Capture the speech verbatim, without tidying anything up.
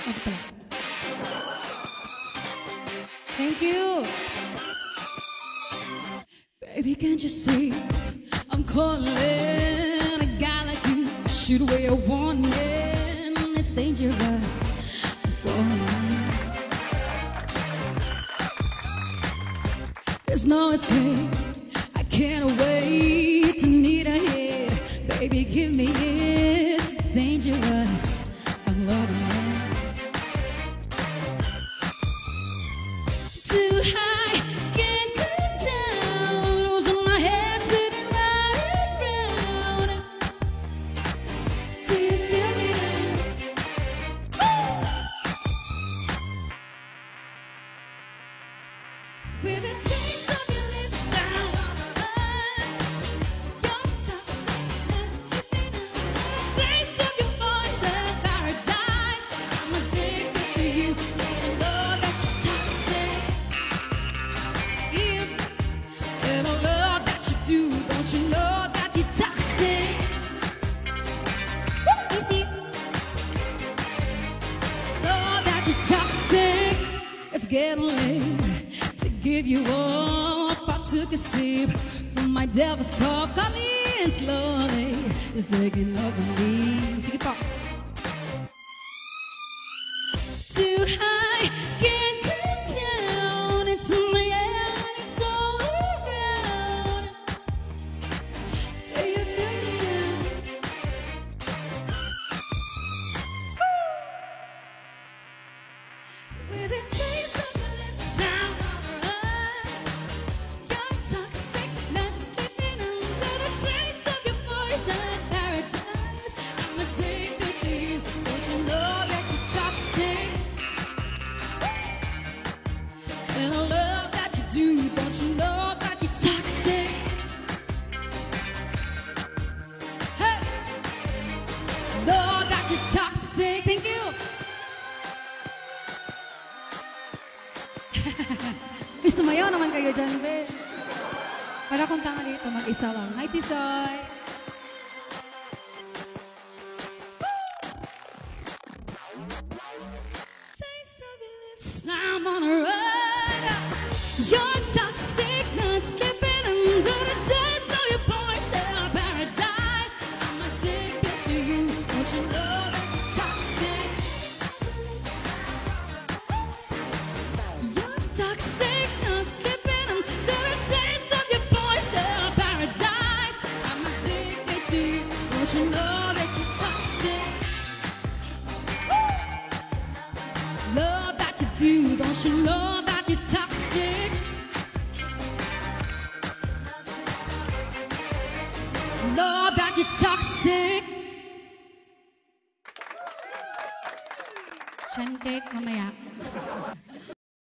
Ano pala? Thank you. Baby, can't you see I'm calling a guy like you should wear a warning. It's dangerous for me. There's no escape. I can't wait to need a hit. Baby, give me it. It's dangerous. I'm loving it. Too high, can't come down. Losing my head, spinning round and round. Do you feel me now? Woo! With a taste of your lips, I'm on a run. Your toxic and slipping out. Taste of your voice and paradise. I'm addicted to you. Don't you know that you're toxic? Yeah. And I love that you do. Don't you know that you're toxic? Woo, easy. Know that you're toxic. It's getting late to give you up. I took a sip from my devil's cup. Come in slowly. It's taking over me. Sige po. Too high, can't come down. It's in my head, it's all around. Do you feel me now? Woo! With a taste of your lips, I'm on a run. You're toxic, not sleeping under the taste of your voice and paradise. I'm addicted to you. Don't you know that you're toxic? And I love that you do. Don't you know that you're toxic? Hey, know that you're toxic. Thank you. Gusto mo yun naman kayo dyan, be. Para kung tama dito, mag-isa lang. Hi, Tisoy. Taste of your lips, I'm on a run. You're toxic, not slipping under the taste of your voice and paradise. I'm addicted to you. Don't you know that you're toxic? You're toxic, not slipping under the taste of your voice and paradise. I'm addicted to you. Don't you know that you're toxic? Love that you do, don't you know that you're toxic? Love that you're toxic. Shan cake mamaya.